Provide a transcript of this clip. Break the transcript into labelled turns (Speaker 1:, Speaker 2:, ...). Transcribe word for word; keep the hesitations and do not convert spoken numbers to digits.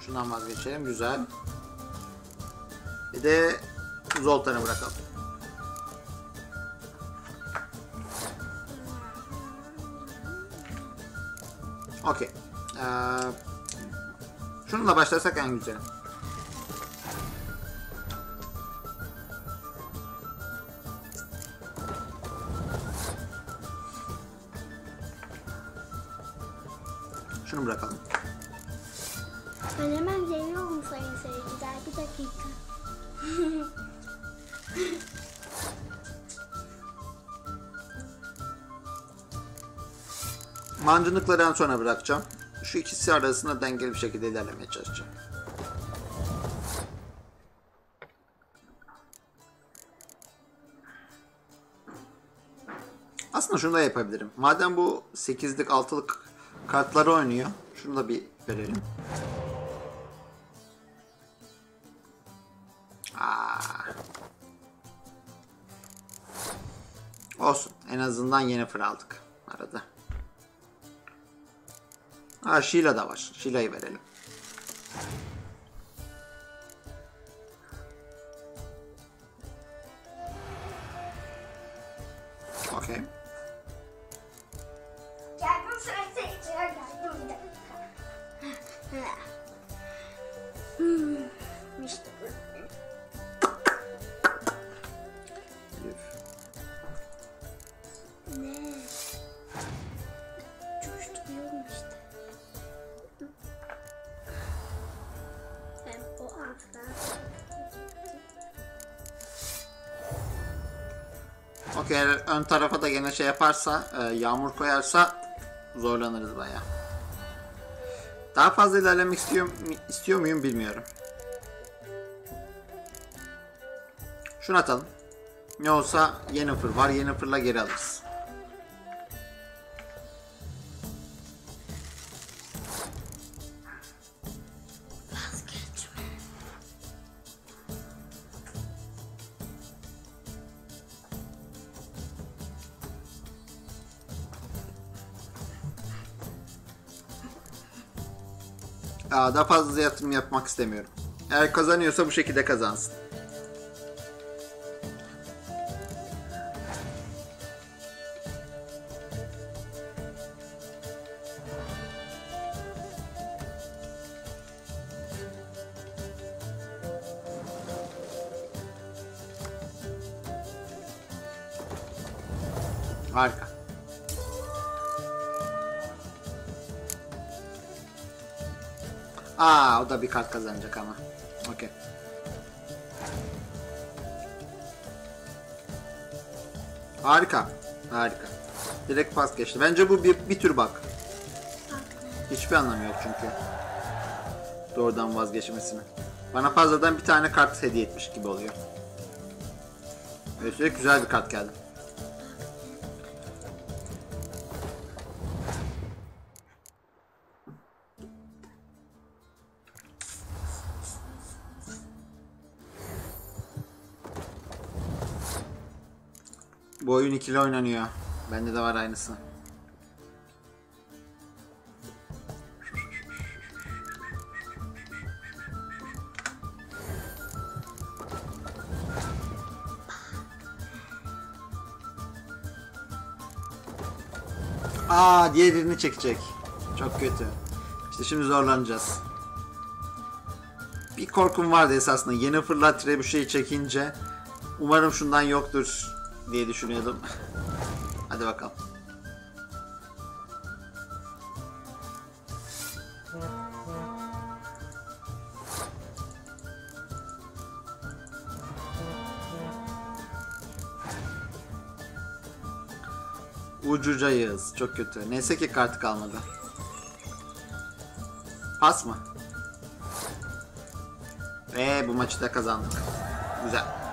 Speaker 1: Şundan vazgeçelim. Güzel. Bir de Zoltan'ı bırakalım. Okey. Ee, şununla başlarsak en güzeli. Şunu bırakalım.
Speaker 2: Ben hemen geliyorum sayın seyirciler. Bir dakika.
Speaker 1: Mancınıkları en sona bırakacağım. Şu ikisi arasında dengeli bir şekilde ilerlemeye çalışacağım. Aslında şunu da yapabilirim. Madem bu sekizlik altılık kartları oynuyor. Şunu da bir verelim. Aa. Olsun. En azından yeni fır aldık arada. Ha, Sheila da var. Sheila'yı verelim. Okey.
Speaker 2: Geldim sayın seyirciler. Geldim bir dakika. Hmm, işte bu. Ne? Coşturuyorum işte. Hem o alttan.
Speaker 1: Okey, ön tarafa da gene şey yaparsa, e, yağmur koyarsa zorlanırız bayağı. Daha fazla ilerlemek istiyor, istiyor muyum bilmiyorum. Şunu atalım. Ne olsa yeni fır var, yeni fırla geri alırız. Aa, daha fazla yatırım yapmak istemiyorum. Eğer kazanıyorsa bu şekilde kazansın. Harika. Aa, o da bir kart kazanacak ama. Okey. Harika. Harika. Direkt pas geçti. Bence bu bir, bir tür bak. Hiçbir anlamı yok çünkü. Doğrudan vazgeçmesini. Bana fazladan bir tane kart hediye etmiş gibi oluyor. Üstelik güzel bir kart geldi. Bu oyun ikili oynanıyor. Bende de var aynısı. Aa, diğerini çekecek. Çok kötü. İşte şimdi zorlanacağız. Bir korkum vardı esasında. Yeni fırlat Trebuchet'i çekince. Umarım şundan yoktur diye düşünüyordum. Hadi bakalım. Ucucayız. Çok kötü. Neyse ki kartı kalmadı. Pas mı? Ve bu maçı da kazandık. Güzel.